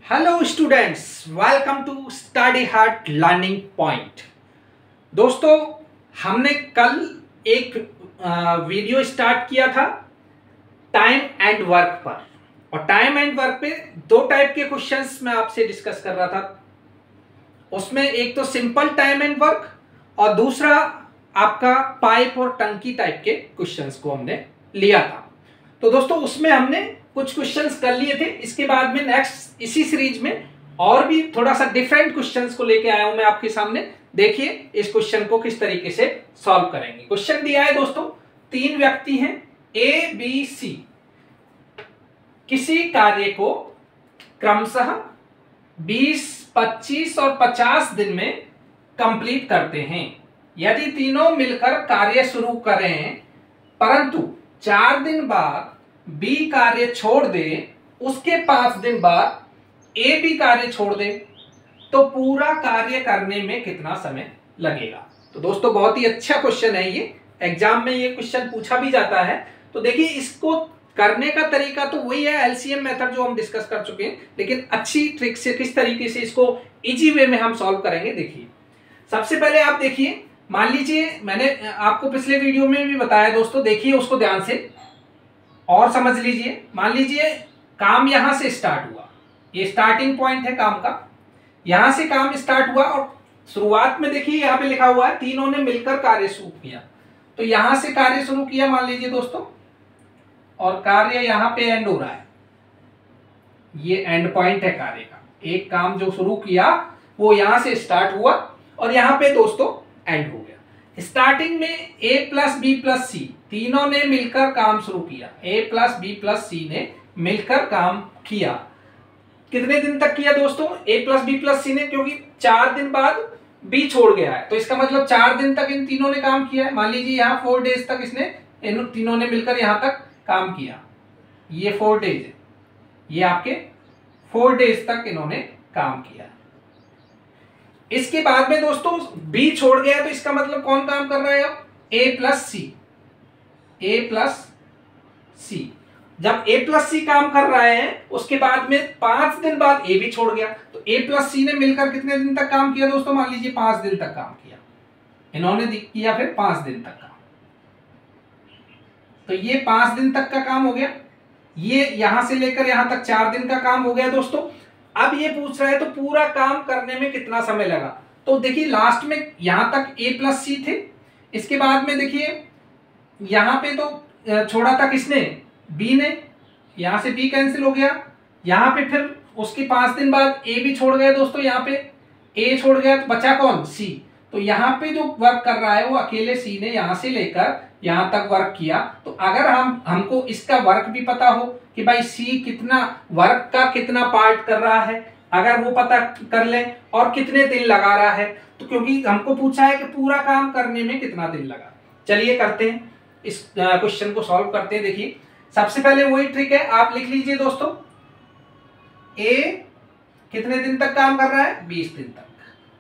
Hello students, welcome to study heart learning point. दोस्तों, हमने कल एक वीडियो स्टार्ट किया था टाइम एंड वर्क पर, और टाइम एंड वर्क पे दो टाइप के क्वेश्चंस मैं आपसे डिस्कस कर रहा था। उसमें एक तो सिंपल टाइम एंड वर्क और दूसरा आपका पाइप और टंकी टाइप के क्वेश्चंस को हमने लिया था। तो दोस्तों, उसमें हमने कुछ क्वेश्चंस कर लिए थे। इसके बाद में नेक्स्ट इसी सीरीज में और भी थोड़ा सा डिफरेंट क्वेश्चंस को लेके आया हूं मैं आपके सामने। देखिए इस क्वेश्चन को किस तरीके से सॉल्व करेंगे। क्वेश्चन दिया है दोस्तों, तीन व्यक्ति हैं ए बी सी, किसी कार्य को क्रमशः 20, 25 और 50 दिन में कंप्लीट करते हैं। यदि तीनों मिलकर कार्य शुरू करें परंतु 4 दिन बाद बी कार्य छोड़ दे, उसके 5 दिन बाद ए भी कार्य छोड़ दे, तो पूरा कार्य करने में कितना समय लगेगा। तो दोस्तों, बहुत ही अच्छा क्वेश्चन है ये। एग्जाम में ये क्वेश्चन पूछा भी जाता है। तो देखिए, इसको करने का तरीका तो वही है, एलसीएम मेथड जो हम डिस्कस कर चुके हैं, लेकिन अच्छी ट्रिक से किस तरीके से इसको इजी वे में हम सॉल्व करेंगे। देखिए, सबसे पहले आप देखिए, मान लीजिए मैंने आपको पिछले वीडियो में भी बताया दोस्तों, देखिए उसको ध्यान से और समझ लीजिए। मान लीजिए काम यहां से स्टार्ट हुआ, ये स्टार्टिंग पॉइंट है काम का। यहां से काम स्टार्ट हुआ और शुरुआत में देखिए यहां पे लिखा हुआ है तीनों ने मिलकर कार्य शुरू किया। तो यहां से कार्य शुरू किया मान लीजिए दोस्तों, और कार्य यहां पे एंड हो रहा है। ये एंड पॉइंट है कार्य का। एक काम जो शुरू किया वो यहां से स्टार्ट हुआ और यहां पे दोस्तों एंड हो गया। स्टार्टिंग में A plus B plus C तीनों ने मिलकर काम शुरू किया। A plus B plus C ने मिलकर काम किया। कितने दिन तक किया दोस्तों? A plus B plus C ने, क्योंकि 4 दिन बाद बी छोड़ गया है, तो इसका मतलब 4 दिन तक इन तीनों ने काम किया है। मान लीजिए यहाँ 4 डेज तक इसने, इन तीनों ने मिलकर यहां तक काम किया। ये 4 डेज है, ये आपके 4 डेज तक इन्होंने काम किया। इसके बाद में दोस्तों बी छोड़ गया, तो इसका मतलब कौन काम कर रहा है अब? ए प्लस सी। ए प्लस सी, जब ए प्लस सी काम कर रहे हैं, उसके बाद में 5 दिन बाद ए भी छोड़ गया, तो ए प्लस सी ने मिलकर कितने दिन तक काम किया दोस्तों? मान लीजिए 5 दिन तक काम किया। इन्होंने किया फिर 5 दिन तक काम, तो ये 5 दिन तक का काम हो गया। ये यहां से लेकर यहां तक 4 दिन का काम हो गया दोस्तों। अब ये पूछ रहा है तो पूरा काम करने में कितना समय लगा। तो देखिए लास्ट में यहां तक ए प्लस सी थे, इसके बाद में देखिए यहां पे तो छोड़ा था किसने? बी ने। यहां से बी कैंसिल हो गया, यहां पे फिर उसके 5 दिन बाद ए भी छोड़ गए दोस्तों। यहां पे ए छोड़ गया तो बचा कौन? सी। तो यहां पे जो वर्क कर रहा है वो अकेले सी ने यहां से लेकर यहां तक वर्क किया। तो अगर हमको इसका वर्क भी पता हो कि भाई सी कितना वर्क का कितना पार्ट कर रहा है, अगर वो पता कर लें और कितने दिन लगा रहा है, तो क्योंकि हमको पूछा है कि पूरा काम करने में कितना दिन लगा। चलिए करते हैं, इस क्वेश्चन को सॉल्व करते हैं। देखिए सबसे पहले वही ट्रिक है, आप लिख लीजिए दोस्तों, ए कितने दिन तक काम कर रहा है? 20 दिन तक।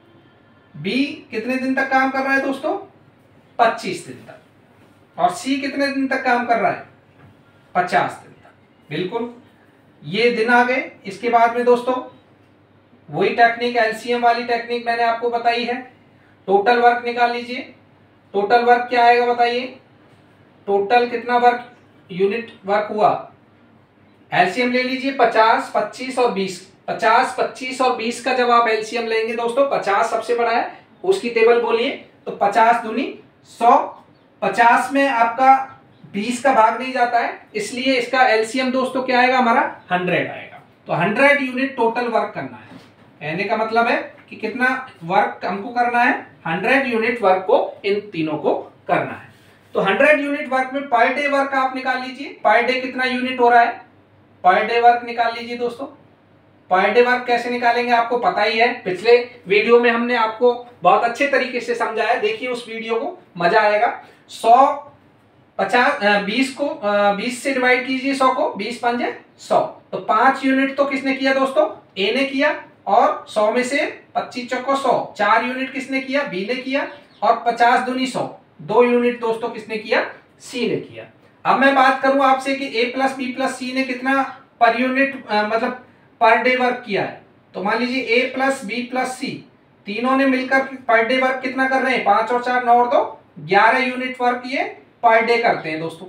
बी कितने दिन तक काम कर रहा है दोस्तों? 25 दिन तक। और सी कितने दिन तक काम कर रहा है? 50 दिन तक। बिल्कुल, ये दिन आ गए। इसके बाद में दोस्तों वही टेक्निक, एलसीएम वाली टेक्निक मैंने आपको बताई है। टोटल वर्क निकाल लीजिए। टोटल वर्क क्या आएगा बताइए? टोटल कितना वर्क यूनिट वर्क हुआ? एलसीएम ले लीजिए 50, 25 और 20। 50, 25 और 20 का जब आप एलसीएम लेंगे दोस्तों, 50 सबसे बड़ा है, उसकी टेबल बोलिए। तो 50 दूनी 100। 50 में आपका 20 का भाग नहीं जाता है, इसलिए इसका एलसीएम दोस्तों क्या आएगा हमारा? 100 आएगा। तो 100 यूनिट टोटल वर्क करना है। कहने का मतलब है कि कितना वर्क हमको करना है? 100 यूनिट वर्क को इन तीनों को करना है। तो 100 यूनिट वर्क में पर डे वर्क आप निकाल लीजिए। पर डे कितना यूनिट हो रहा है? पर डे वर्क निकाल लीजिए दोस्तों। पर डे वर्क कैसे निकालेंगे आपको पता ही है, पिछले वीडियो में हमने आपको बहुत अच्छे तरीके से समझाया। देखिए उस वीडियो को, मजा आएगा। 100, 50, 20 को 20 से डिवाइड कीजिए 100 को। 20 पंजे 100, तो 5 यूनिट तो किसने किया दोस्तों? ए ने किया। और 100 में से 25 चौको 100, 4 यूनिट किसने किया? बी ने किया। और 50 दूनी 100, 2 यूनिट दोस्तों किसने किया? सी ने किया। अब मैं बात करूं आपसे कि A plus B plus C ने कितना पर यूनिट मतलब पर डे वर्क किया है। तो मान लीजिए A plus B plus C तीनों ने मिलकर पर डे वर्क कितना कर रहे हैं, 5 और 4 9 और 2 11 यूनिट वर्क ये पर डे करते हैं दोस्तों।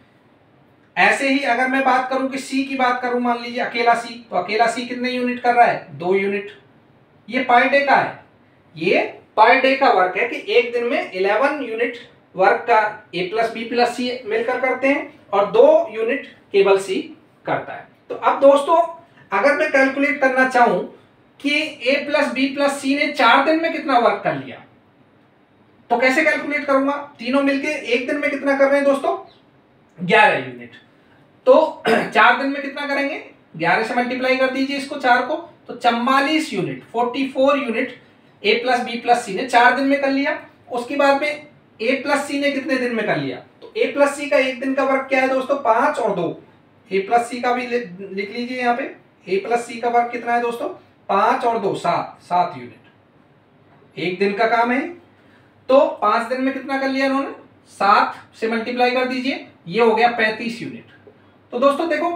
ऐसे ही अगर मैं बात करूं कि सी की बात करूं, मान लीजिए अकेला सी, तो अकेला सी कितने यूनिट कर रहा है, 2 यूनिट। ये पर डे का है, ये पर डे का वर्क है कि एक दिन में 11 यूनिट वर्क का A plus B plus C मिलकर करते हैं और 2 यूनिट केवल सी करता है। तो अब दोस्तों अगर मैं कैलकुलेट करना चाहूं कि A plus B plus C ने 4 दिन में कितना वर्क कर लिया, तो कैसे कैलकुलेट करूंगा, तीनों मिलके एक दिन में कितना कर रहे हैं दोस्तों, 11 यूनिट। तो 4 दिन में कितना करेंगे, 11 से मल्टीप्लाई कर दीजिए इसको 4 को, तो 44 unit 44 unit A plus B plus C ने 4 दिन में कर लिया। उसके बाद में ए प्लस सी ने कितने दिन में कर लिया, तो ए प्लस सी का एक दिन का वर्क क्या है दोस्तों, 5 और 2। ए प्लस सी का भी लिख लीजिए यहाँ पे, ए प्लस सी का वर्क कितना है दोस्तों, 5 और 2 7 यूनिट एक दिन का काम है। तो 5 दिन में कितना कर लिया इन्होंने, 7 से मल्टीप्लाई कर दीजिए, ये हो गया 35 यूनिट। तो दोस्तों देखो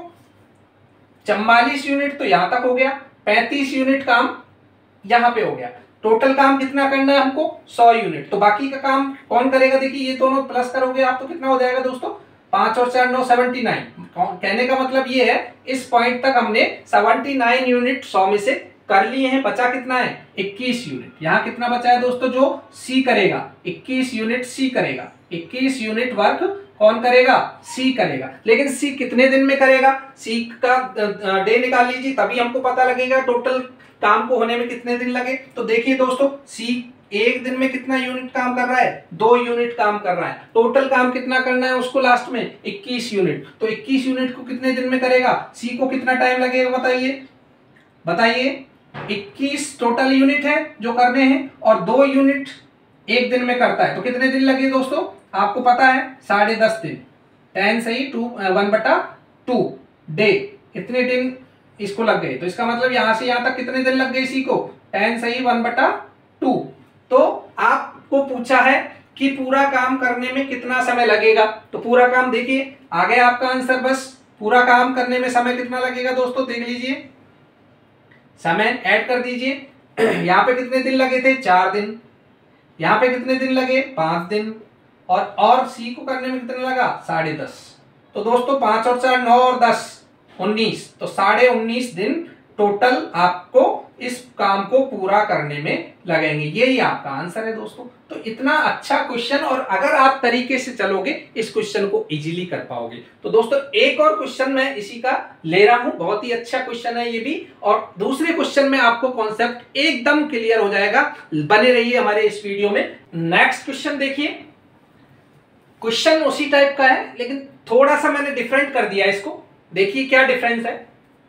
44 यूनिट तो यहां तक हो गया, 35 यूनिट काम यहां पे हो गया। टोटल काम कितना करना है हमको, 100 यूनिट। तो बाकी का काम कौन करेगा, देखिए ये दोनों प्लस करोगे आप तो कितना हो जाएगा दोस्तों, 5 और 4 9 79। कहने का मतलब ये है इस पॉइंट तक हमने 79 यूनिट 100 में से कर लिए हैं। बचा कितना है, 21 यूनिट। यहाँ कितना बचा है दोस्तों, जो सी करेगा 21 यूनिट सी करेगा, 21 यूनिट वर्क कौन करेगा, सी करेगा। लेकिन सी कितने दिन में करेगा, सी का डे निकाल लीजिए तभी हमको पता लगेगा टोटल काम को होने में कितने दिन लगे। तो देखिए दोस्तों सी एक दिन में कितना यूनिट काम कर रहा है, 2 यूनिट काम कर रहा है। टोटल काम कितना करना है उसको लास्ट में, 21 यूनिट। तो 21 यूनिट को कितने दिन में करेगा, सी को कितना टाइम लगेगा बताइए, बताइए। 21 टोटल यूनिट है जो करने हैं और 2 यूनिट एक दिन में करता है, तो कितने दिन लगे दोस्तों, आपको पता है 10.5 दिन। 10 सही 1/2 डे, इतने दिन इसको लग गए। तो इसका मतलब यहां से यहां तक कितने दिन लग गए इसी को, 10 सही 1/2। तो आपको पूछा है कि पूरा काम करने में कितना समय लगेगा, तो पूरा काम देखिए आ गया आपका आंसर। बस पूरा काम करने में समय कितना लगेगा दोस्तों, देख लीजिए, समय ऐड कर दीजिए। यहाँ पे कितने दिन लगे थे, 4 दिन। यहाँ पे कितने दिन लगे, 5 दिन। और सी को करने में कितना लगा, 10.5। तो दोस्तों 5 और 4 9 और 10 19, तो 19.5 दिन टोटल आपको इस काम को पूरा करने में लगेंगे। यही आपका आंसर है दोस्तों। तो इतना अच्छा क्वेश्चन, और अगर आप तरीके से चलोगे इस क्वेश्चन को इजीली कर पाओगे। तो दोस्तों एक और क्वेश्चन मैं इसी का ले रहा हूं, बहुत ही अच्छा क्वेश्चन है ये भी, और दूसरे क्वेश्चन में आपको कॉन्सेप्ट एकदम क्लियर हो जाएगा। बने रहिए हमारे इस वीडियो में। नेक्स्ट क्वेश्चन देखिए, क्वेश्चन उसी टाइप का है लेकिन थोड़ा सा मैंने डिफरेंट कर दिया इसको। देखिए क्या डिफरेंस है।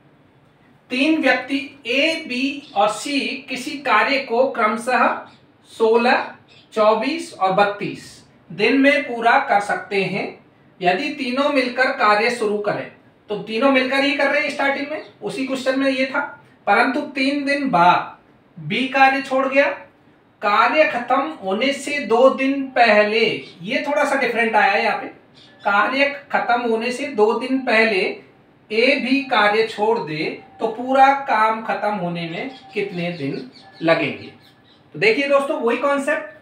3 व्यक्ति ए, बी और सी किसी कार्य को क्रमशः 16, 24 और 32 दिन में पूरा कर सकते हैं यदि तीनों मिलकर कार्य शुरू करें। तो तीनों मिलकर ही कर रहे हैं स्टार्टिंग में, उसी क्वेश्चन में ये था। परंतु 3 दिन बाद बी कार्य छोड़ गया, कार्य खत्म होने से 2 दिन पहले, ये थोड़ा सा डिफरेंट आया है यहाँ पे, कार्य खत्म होने से 2 दिन पहले ए भी कार्य छोड़ दे तो पूरा काम खत्म होने में कितने दिन लगेंगे। तो देखिए दोस्तों वही कॉन्सेप्ट,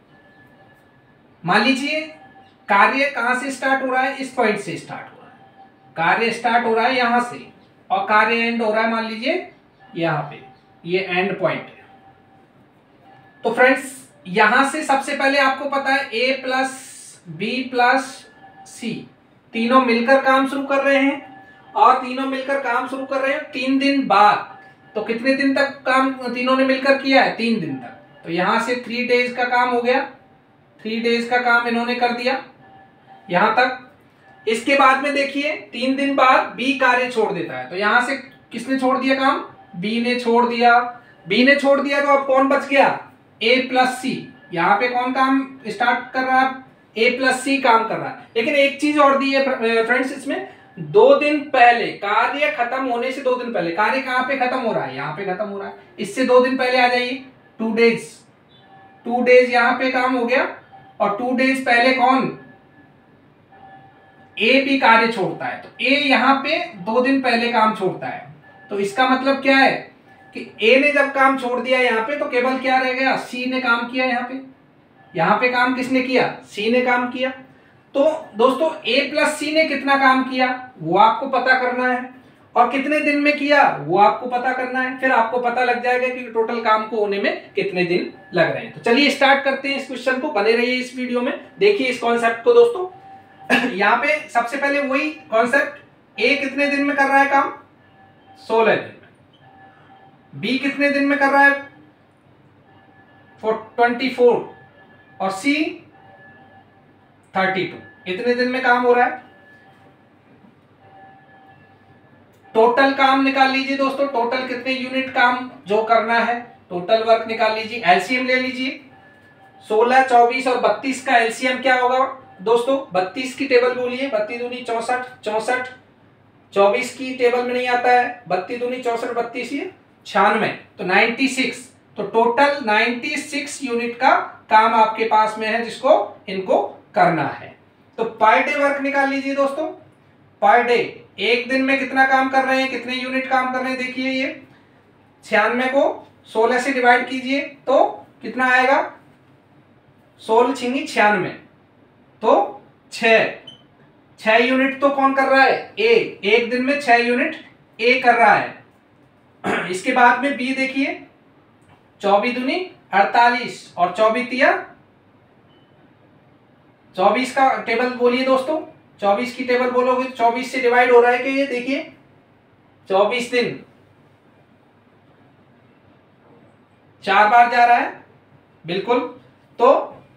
मान लीजिए कार्य कहां से स्टार्ट हो रहा है, इस पॉइंट से स्टार्ट हो रहा है। कार्य स्टार्ट हो रहा है यहां से और कार्य एंड हो रहा है मान लीजिए यहां पे, ये एंड पॉइंट है। तो फ्रेंड्स यहां से सबसे पहले आपको पता है A plus B plus C तीनों मिलकर काम शुरू कर रहे हैं, और तीनों मिलकर काम शुरू कर रहे हैं 3 दिन बाद। तो कितने दिन तक काम तीनों ने मिलकर किया है, 3 दिन तक। तो यहां से 3 डेज का काम हो गया, 3 डेज का काम इन्होंने कर दिया यहां तक। इसके बाद में देखिए 3 दिन बाद बी कार्य छोड़ देता है, तो यहां से किसने छोड़ दिया काम, बी ने छोड़ दिया। बी ने छोड़ दिया तो अब कौन बच गया, ए प्लस सी। यहाँ पे कौन काम स्टार्ट कर रहा है, ए प्लस सी काम कर रहा है। लेकिन एक चीज और दी है फ्रेंड्स इसमें, 2 दिन पहले, कार्य खत्म होने से 2 दिन पहले। कार्य कहां पे खत्म हो रहा है, यहाँ पे खत्म हो रहा है, इससे 2 दिन पहले आ जाइए, 2 डेज। 2 डेज यहाँ पे काम हो गया, और 2 डेज पहले कौन, ए भी कार्य छोड़ता है। तो ए यहाँ पे 2 दिन पहले काम छोड़ता है, तो इसका मतलब क्या है कि ए ने जब काम छोड़ दिया यहाँ पे तो केवल क्या रह गया, सी ने काम किया। यहाँ पे काम किसने किया, सी ने काम किया। तो दोस्तों ए प्लस सी ने कितना काम किया वो आपको पता करना है, और कितने दिन में किया वो आपको पता करना है। फिर आपको पता लग जाएगा कि टोटल काम को होने में कितने दिन लग रहे हैं। तो चलिए स्टार्ट करते हैं इस क्वेश्चन को, बने रहिए इस वीडियो में, देखिए इस कॉन्सेप्ट को दोस्तों। यहाँ पे सबसे पहले वही कॉन्सेप्ट, ए कितने दिन में कर रहा है काम, 16 दिन में। बी कितने दिन में कर रहा है, 24, और सी 32। इतने दिन में काम हो रहा है। टोटल काम निकाल लीजिए दोस्तों, टोटल कितने यूनिट काम जो करना है, टोटल वर्क निकाल लीजिए। एलसीएम ले लीजिए, 16, 24 और 32 का एलसीएम क्या होगा दोस्तों, 32 की टेबल बोलिए, 32 दूनी 64, 64, 24 की टेबल में नहीं आता है, 32 दूनी 64, 32 ये 96, तो 96। तो टोटल 96 यूनिट का काम आपके पास में है जिसको इनको करना है। तो पर डे वर्क निकाल लीजिए दोस्तों, पर डे एक दिन में कितना काम कर रहे हैं, कितने यूनिट काम कर रहे हैं। देखिए ये 96 को 16 से डिवाइड कीजिए तो कितना आएगा, 16 छिंगी 96, तो 6 यूनिट तो कौन कर रहा है, ए। एक दिन में 6 यूनिट ए कर रहा है। इसके बाद में बी देखिए, 24 दूनी 48 और 24 तिया 24 का टेबल बोलिए दोस्तों, 24 की टेबल बोलोगे तो 24 से डिवाइड हो रहा है कि ये देखिए 24 दिन 4 बार जा रहा है, बिल्कुल। तो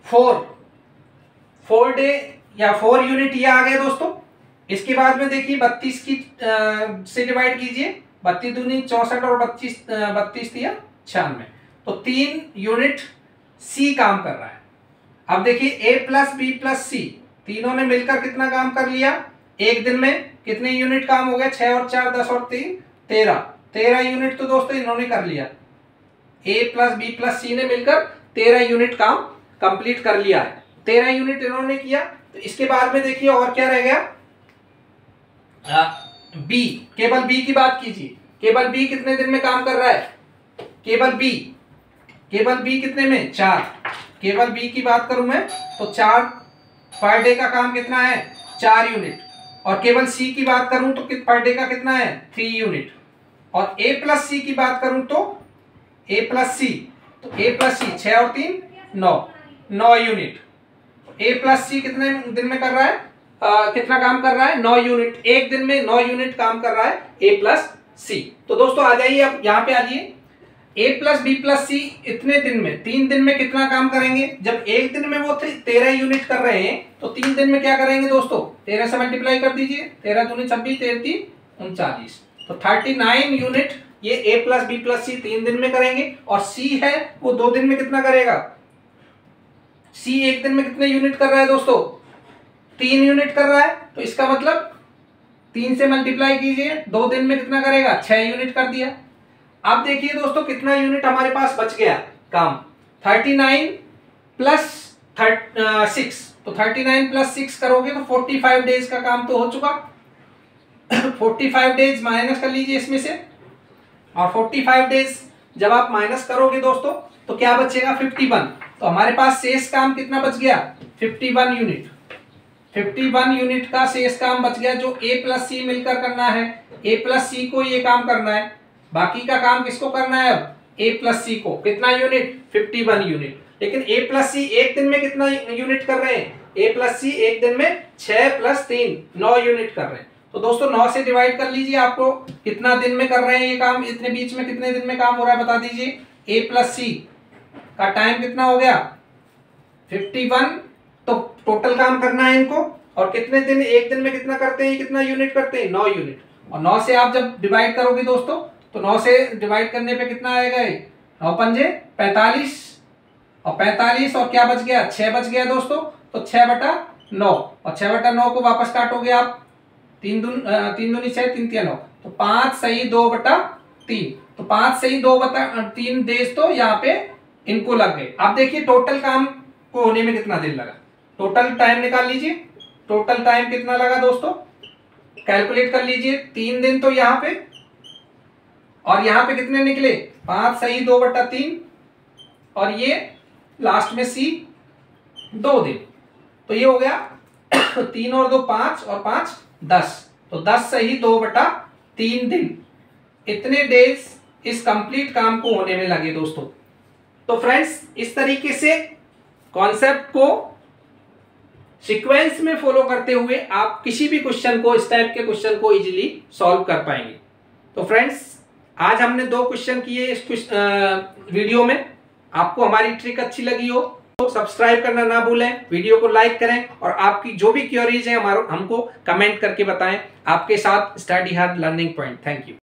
4 डे या 4 यूनिट ये आ गए दोस्तों। इसके बाद में देखिए 32 की से डिवाइड कीजिए, 32 दूनी 64 और 32 तिया 96, तो 3 यूनिट सी काम कर रहा है। अब देखिए A plus B plus C तीनों ने मिलकर कितना काम कर लिया एक दिन में, कितने यूनिट काम हो गया, 6 और 4 10 और 3 13 यूनिट तो दोस्तों इन्होंने कर लिया। A plus B plus C ने मिलकर 13 यूनिट काम कंप्लीट कर लिया है, 13 यूनिट इन्होंने किया। तो इसके बाद में देखिए और क्या रह गया, बी, केवल बी की बात कीजिए, केवल बी कितने दिन में काम कर रहा है, केवल बी कितने में, 4। केवल बी की बात करूं मैं तो 4 पर डे का काम कितना है, 4 यूनिट। और केवल सी की बात करूं तो पर डे का कितना है, 3 यूनिट। और ए प्लस सी की बात करूं तो ए प्लस सी 6 और 3 9 यूनिट। ए प्लस सी कितने दिन में कर रहा है, कितना काम कर रहा है, 9 यूनिट। एक दिन में 9 यूनिट काम कर रहा है ए प्लस सी। तो दोस्तों आ जाइए, अब यहाँ पे आ जाइए, A plus B plus C इतने दिन में 3 दिन में कितना काम करेंगे। जब एक दिन में वो 13 यूनिट कर रहे हैं तो 3 दिन में क्या करेंगे दोस्तों, 13 से मल्टीप्लाई कर दीजिए, 13 दूनी 26, 13 39, तो 39 यूनिट ये A plus B plus C 3 दिन में करेंगे। और सी है वो 2 दिन में कितना करेगा, सी एक दिन में कितने यूनिट कर रहा है दोस्तों, 3 यूनिट कर रहा है। तो इसका मतलब 3 से मल्टीप्लाई कीजिए, 2 दिन में कितना करेगा, 6 यूनिट कर दिया। अब देखिए दोस्तों कितना यूनिट हमारे पास बच गया काम, 39 प्लस 6, तो 39 प्लस 6 करोगे तो 45 डेज का काम तो हो चुका। 45 डेज माइनस कर लीजिए इसमें से, और 45 डेज जब आप माइनस करोगे दोस्तों तो क्या बचेगा, 51। तो हमारे पास शेष काम कितना बच गया, 51 यूनिट। 51 यूनिट का शेष काम बच गया जो ए प्लस सी मिलकर करना है। ए प्लस सी को ये काम करना है, बाकी का काम किसको करना है, अब ए प्लस सी को। कितना यूनिट, 51 यूनिट। लेकिन ए प्लस सी एक दिन में कितना यूनिट कर रहे हैं, ए प्लस सी एक दिन में 6 प्लस 3 9 यूनिट कर रहे हैं। तो दोस्तों 9 से डिवाइड कर लीजिए, आपको कितना दिन में कर रहे हैं ये काम, इतने बीच में कितने दिन में काम हो रहा है बता दीजिए। ए प्लस सी का टाइम कितना हो गया, 51। तो टोटल काम करना है इनको, और कितने दिन, एक दिन में कितना करते हैं, कितना यूनिट करते हैं, 9 यूनिट। और 9 से आप जब डिवाइड करोगे दोस्तों तो 9 से डिवाइड करने पे कितना आएगा, 9 पंजे 45, और 45 और क्या बच गया, 6 बच गया दोस्तों। तो 6/9, और 6/9 को वापस काटोगे आप, 3 दूनी 6, 3 तिया 9, तो 5 सही 2/3, तो 5 सही 2/3 डेज तो यहाँ पे इनको लग गए। अब देखिए टोटल काम को होने में कितना दिन लगा, टोटल टाइम निकाल लीजिए। टोटल टाइम कितना लगा दोस्तों, कैलकुलेट कर लीजिए। 3 दिन तो यहाँ पे और यहाँ पे कितने निकले 5 सही 2/3 और ये लास्ट में सी 2 दिन। तो ये हो गया 3 और 2 5 और 5 10, तो 10 सही 2/3 दिन। इतने डेज इस कंप्लीट काम को होने में लगे दोस्तों। तो फ्रेंड्स इस तरीके से कॉन्सेप्ट को सीक्वेंस में फॉलो करते हुए आप किसी भी क्वेश्चन को, इस टाइप के क्वेश्चन को इजीली सॉल्व कर पाएंगे। तो फ्रेंड्स आज हमने 2 क्वेश्चन किए इस वीडियो में। आपको हमारी ट्रिक अच्छी लगी हो तो सब्सक्राइब करना ना भूलें, वीडियो को लाइक करें और आपकी जो भी क्वेरीज है हमको कमेंट करके बताएं। आपके साथ study hard learning point. Thank you.